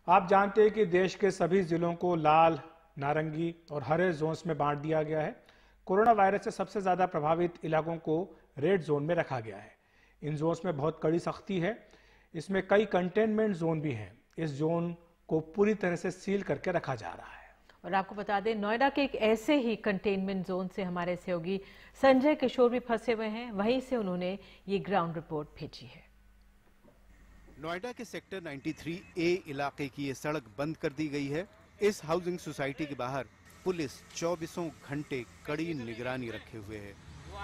आप जानते हैं कि देश के सभी जिलों को लाल, नारंगी और हरे जोन्स में बांट दिया गया है। कोरोना वायरस से सबसे ज्यादा प्रभावित इलाकों को रेड जोन में रखा गया है। इन जोन्स में बहुत कड़ी सख्ती है। इसमें कई कंटेनमेंट जोन भी हैं। इस जोन को पूरी तरह से सील करके रखा जा रहा है। और आपको बता दें, नोएडा के एक ऐसे ही कंटेनमेंट जोन से हमारे सहयोगी संजय किशोर भी फंसे हुए हैं। वहीं से उन्होंने ये ग्राउंड रिपोर्ट भेजी है। नोएडा के सेक्टर 93A इलाके की ये सड़क बंद कर दी गई है। इस हाउसिंग सोसाइटी के बाहर पुलिस 24 घंटे कड़ी निगरानी रखे हुए है।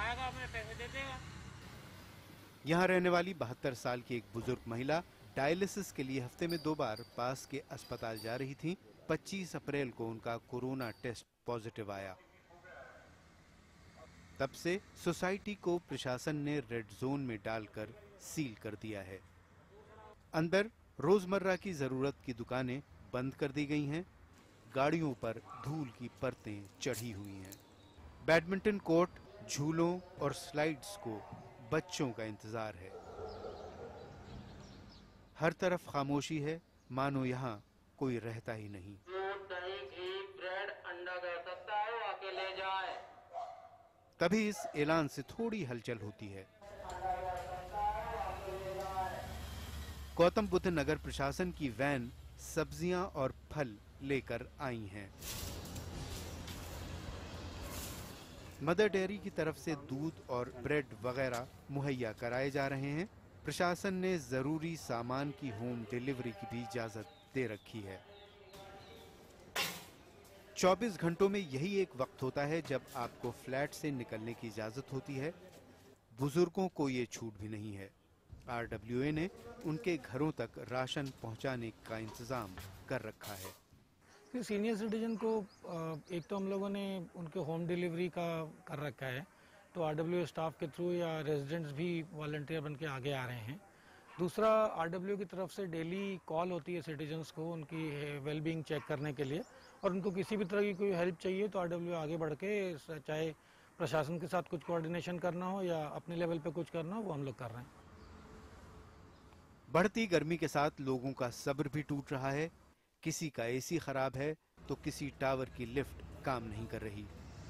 यहाँ रहने वाली 72 साल की एक बुजुर्ग महिला डायलिसिस के लिए हफ्ते में 2 बार पास के अस्पताल जा रही थी। 25 अप्रैल को उनका कोरोना टेस्ट पॉजिटिव आया। तब से सोसाइटी को प्रशासन ने रेड जोन में डालकर सील कर दिया है। अंदर रोजमर्रा की जरूरत की दुकानें बंद कर दी गई हैं। गाड़ियों पर धूल की परतें चढ़ी हुई हैं। बैडमिंटन कोर्ट, झूलों और स्लाइड्स को बच्चों का इंतजार है। हर तरफ खामोशी है, मानो यहाँ कोई रहता ही नहीं। दही, घी, ब्रेड, अंडा कर सकता है, वो आके ले जाए। तभी इस ऐलान से थोड़ी हलचल होती है। गौतम बुद्ध नगर प्रशासन की वैन सब्जियां और फल लेकर आई हैं। मदर डेयरी की तरफ से दूध और ब्रेड वगैरह मुहैया कराए जा रहे हैं। प्रशासन ने जरूरी सामान की होम डिलीवरी की भी इजाजत दे रखी है। 24 घंटों में यही एक वक्त होता है जब आपको फ्लैट से निकलने की इजाजत होती है। बुजुर्गों को ये छूट भी नहीं है। RWA ने उनके घरों तक राशन पहुंचाने का इंतजाम कर रखा है। सीनियर सिटीजन को एक तो हम लोगों ने उनके होम डिलीवरी का कर रखा है, तो RWA स्टाफ के थ्रू या रेजिडेंट्स भी वॉलंटियर बन के आगे आ रहे हैं। दूसरा, RWA की तरफ से डेली कॉल होती है सिटीजन्स को उनकी वेलबींग चेक करने के लिए, और उनको किसी भी तरह की कोई हेल्प चाहिए तो RWA आगे बढ़ के, चाहे प्रशासन के साथ कुछ कोऑर्डिनेशन करना हो या अपने लेवल पे कुछ करना हो, वो हम लोग कर रहे हैं। बढ़ती गर्मी के साथ लोगों का सब्र भी टूट रहा है। किसी का AC खराब है तो किसी टावर की लिफ्ट काम नहीं कर रही।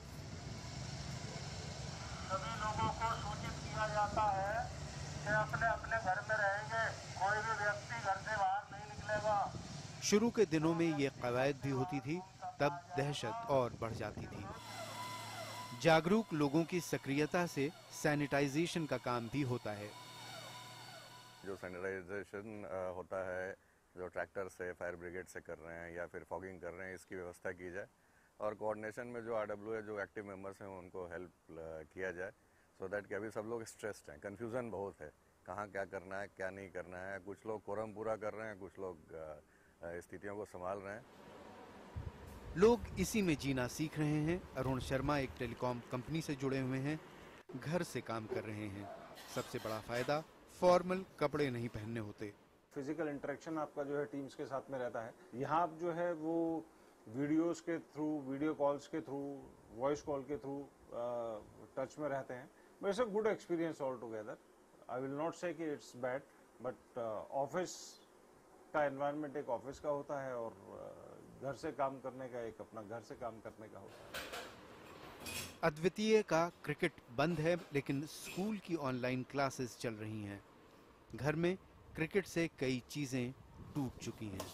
सभी लोगों को सूचित किया जाता है कि अपने अपने घर में रहेंगे, कोई भी व्यक्ति घर से बाहर नहीं निकलेगा। शुरू के दिनों में ये कवायद भी होती थी, तब दहशत और बढ़ जाती थी। जागरूक लोगों की सक्रियता से सैनिटाइजेशन का काम भी होता है। जो सैनिटाइजेशन होता है, जो ट्रैक्टर से, फायर ब्रिगेड से कर रहे हैं या फिर फॉगिंग कर रहे हैं, इसकी व्यवस्था की जाए और कोऑर्डिनेशन में जो RWA जो एक्टिव मेंबर्स हैं उनको हेल्प किया जाए, सो दैट कि अभी सब लोग स्ट्रेस्ड हैं, कंफ्यूजन बहुत है, कहाँ क्या करना है क्या नहीं करना है। कुछ लोग कोरम पूरा कर रहे हैं, कुछ लोग स्थितियों को संभाल रहे हैं। लोग इसी में जीना सीख रहे हैं। अरुण शर्मा एक टेलीकॉम कंपनी से जुड़े हुए हैं, घर से काम कर रहे हैं। सबसे बड़ा फायदा, फॉर्मल कपड़े नहीं पहनने होते। फिजिकल इंटरेक्शन आपका जो है टीम्स के साथ में रहता है। यहाँ आप जो है वो वीडियोस के थ्रू, वीडियो कॉल्स के थ्रू, वॉइस कॉल के थ्रू टच में रहते हैं। But it's a good experience all together. I will not say कि इट्स बैड, बट ऑफिस का एनवायरनमेंट एक ऑफिस का होता है और घर से काम करने का एक अपना घर से काम करने का होता है। अद्वितीय का क्रिकेट बंद है, लेकिन स्कूल की ऑनलाइन क्लासेस चल रही हैं। घर में क्रिकेट से कई चीजें टूट चुकी हैं।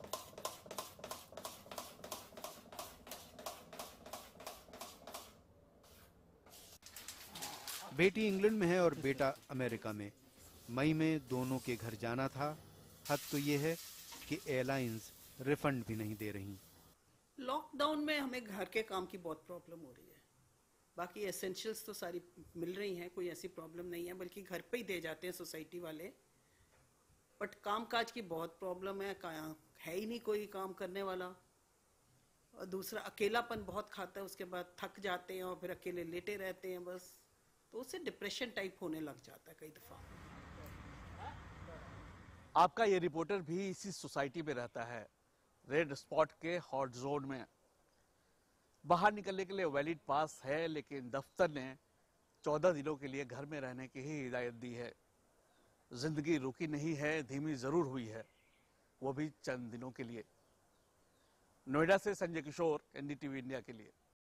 बेटी इंग्लैंड में है और बेटा अमेरिका में। मई में दोनों के घर जाना था। हद तो ये है कि एयरलाइंस रिफंड भी नहीं दे रही। लॉकडाउन में हमें घर के काम की बहुत प्रॉब्लम हो रही है। बाकी एसेंशियल्स तो सारी मिल रही हैं, कोई ऐसी प्रॉब्लम नहीं है, बल्कि घर पे ही दे जाते हैं सोसाइटी वाले। बट काम काज की बहुत प्रॉब्लम है ही नहीं कोई काम करने वाला। और दूसरा, अकेलापन बहुत खाता है, उसके बाद थक जाते हैं और फिर अकेले लेटे रहते हैं बस, तो उससे डिप्रेशन टाइप होने लग जाता है कई दफा। आपका ये रिपोर्टर भी इसी सोसाइटी में रहता है, रेड स्पॉट के हॉट जोन में। बाहर निकलने के लिए वैलिड पास है, लेकिन दफ्तर ने 14 दिनों के लिए घर में रहने की ही हिदायत दी है। जिंदगी रुकी नहीं है, धीमी जरूर हुई है। वो भी चंद दिनों के लिए। नोएडा से संजय किशोर, एनडीटीवी इंडिया के लिए।